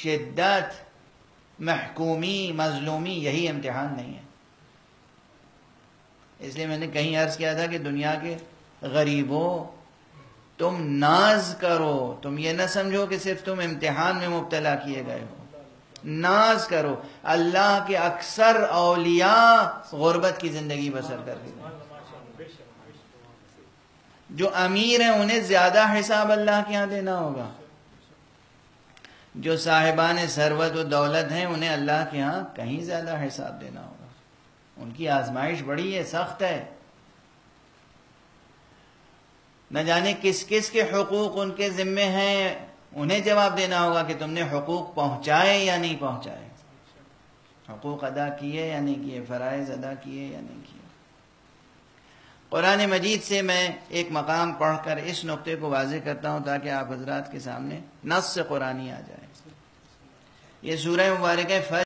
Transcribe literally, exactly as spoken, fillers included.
شدت، محکومی، مظلومی، یہی امتحان نہیں ہے. اس لیے میں نے کہیں عرض کیا تھا کہ دنیا کے غریبوں تم ناز کرو، تم یہ نہ سمجھو کہ صرف تم امتحان میں مبتلا کیے گئے ہو. ناز کرو. اللہ کے اکثر اولیاء غربت کی زندگی بسر کر رہے ہیں. جو امیر ہیں انہیں زیادہ حساب اللہ کے ہاں دینا ہوگا. جو صاحبان ثروت و دولت ہیں انہیں اللہ کے ہاں کہیں زیادہ حساب دینا ہوگا. ان کی آزمائش بڑی ہے، سخت ہے. نہ جانے کس کس کے حقوق ان کے ذمے ہیں، انہیں جواب دینا ہوگا کہ تم نے حقوق پہنچائے یا نہیں پہنچائے، حقوق ادا کیے یا نہیں کیے، فرائض ادا کیے یا نہیں کیے. قرآن مجید سے میں ایک مقام پڑھ کر اس نقطے کو واضح کرتا ہوں تاکہ آپ حضرات کے سامنے نص قرآنی آ جائے. یہ سورہ مبارکہ